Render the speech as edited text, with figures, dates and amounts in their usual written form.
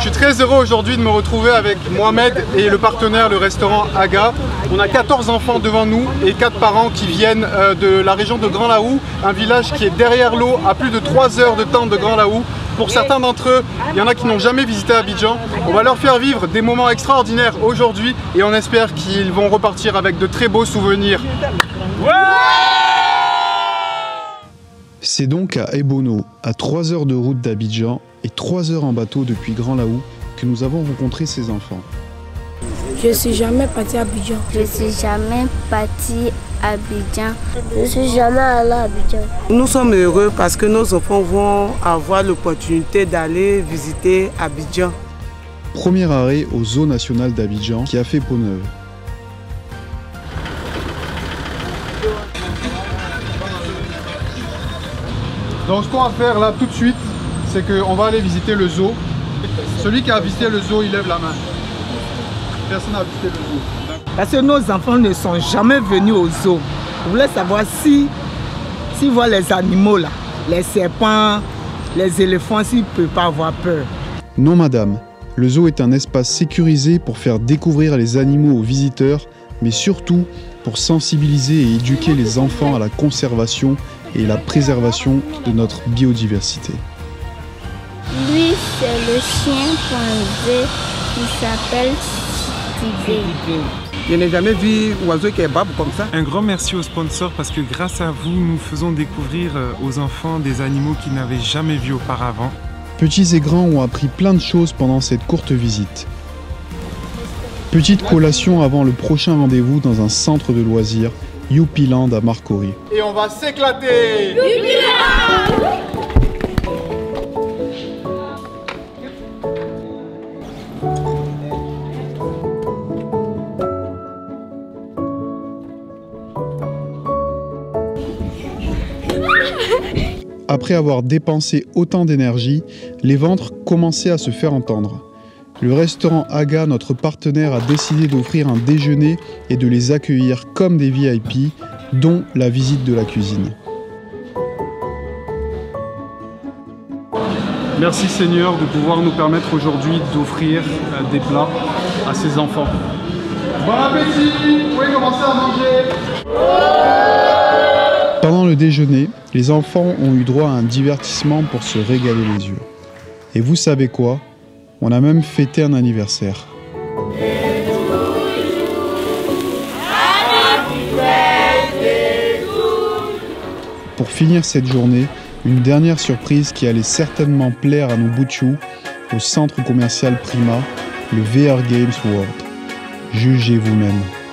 Je suis très heureux aujourd'hui de me retrouver avec Mohamed et le partenaire, le restaurant Aga. On a 14 enfants devant nous et 4 parents qui viennent de la région de Grand Lahou, un village qui est derrière l'eau, à plus de 3 heures de temps de Grand Lahou. Pour certains d'entre eux, il y en a qui n'ont jamais visité Abidjan. On va leur faire vivre des moments extraordinaires aujourd'hui et on espère qu'ils vont repartir avec de très beaux souvenirs. Ouais! C'est donc à Ebono, à 3 heures de route d'Abidjan et 3 heures en bateau depuis Grand Lahou, que nous avons rencontré ces enfants. Je ne suis jamais parti à Abidjan. Je ne suis jamais parti à Abidjan. Je ne suis jamais allé à Abidjan. Nous sommes heureux parce que nos enfants vont avoir l'opportunité d'aller visiter Abidjan. Premier arrêt au Zoo national d'Abidjan qui a fait peau neuve. Donc ce qu'on va faire là tout de suite, c'est qu'on va aller visiter le zoo. Celui qui a visité le zoo, il lève la main. Personne n'a visité le zoo. Parce que nos enfants ne sont jamais venus au zoo. Je voulais savoir s'ils voient les animaux là, les serpents, les éléphants, s'ils ne peuvent pas avoir peur. Non madame, le zoo est un espace sécurisé pour faire découvrir les animaux aux visiteurs, mais surtout pour sensibiliser et éduquer les enfants à la conservation et la préservation de notre biodiversité. Lui, c'est le chien pandé qui s'appelle Tigre. Je n'ai jamais vu un oiseau qui est bas comme ça. Un grand merci aux sponsors parce que grâce à vous, nous faisons découvrir aux enfants des animaux qu'ils n'avaient jamais vus auparavant. Petits et grands ont appris plein de choses pendant cette courte visite. Petite collation avant le prochain rendez-vous dans un centre de loisirs, Youpiland à Marcory. Et on va s'éclater! Après avoir dépensé autant d'énergie, les ventres commençaient à se faire entendre. Le restaurant Aga, notre partenaire, a décidé d'offrir un déjeuner et de les accueillir comme des VIP, dont la visite de la cuisine. Merci Seigneur de pouvoir nous permettre aujourd'hui d'offrir des plats à ces enfants. Bon appétit! Vous pouvez commencer à manger! Pendant le déjeuner, les enfants ont eu droit à un divertissement pour se régaler les yeux. Et vous savez quoi? On a même fêté un anniversaire. Pour finir cette journée, une dernière surprise qui allait certainement plaire à nos boutchous au centre commercial Prima, le VR Games World. Jugez vous-même.